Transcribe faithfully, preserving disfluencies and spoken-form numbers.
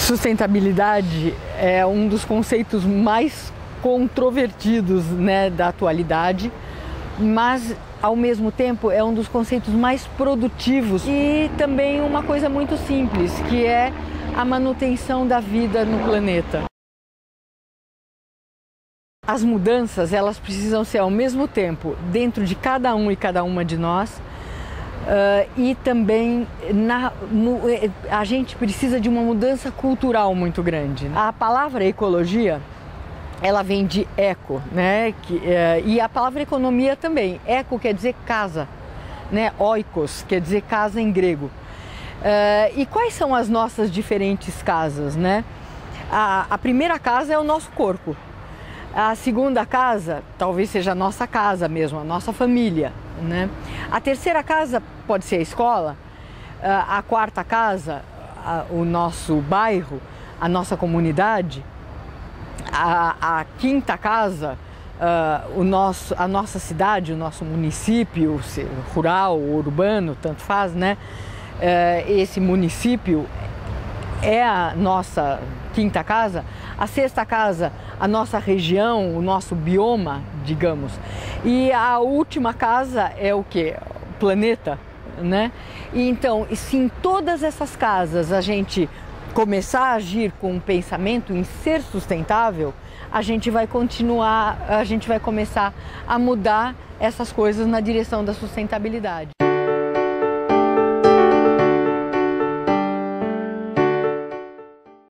Sustentabilidade é um dos conceitos mais controvertidos, né, da atualidade, mas ao mesmo tempo é um dos conceitos mais produtivos e também uma coisa muito simples, que é a manutenção da vida no planeta. As mudanças, elas precisam ser ao mesmo tempo dentro de cada um e cada uma de nós, uh, e também na, no, a gente precisa de uma mudança cultural muito grande. A palavra ecologia, ela vem de eco, né? Que, uh, e a palavra economia também. Eco quer dizer casa, né? Oikos quer dizer casa em grego. Uh, e quais são as nossas diferentes casas, né? A, a primeira casa é o nosso corpo. A segunda casa, talvez seja a nossa casa mesmo, a nossa família, né? A terceira casa pode ser a escola, a quarta casa, o nosso bairro, a nossa comunidade, a, a quinta casa, o nosso, a nossa cidade, o nosso município, rural ou urbano, tanto faz, né? Esse município é a nossa quinta casa. A sexta casa, a nossa região, o nosso bioma, digamos. E a última casa é o quê? O planeta, né? E então, se em todas essas casas a gente começar a agir com um pensamento em ser sustentável, a gente vai continuar, a gente vai começar a mudar essas coisas na direção da sustentabilidade.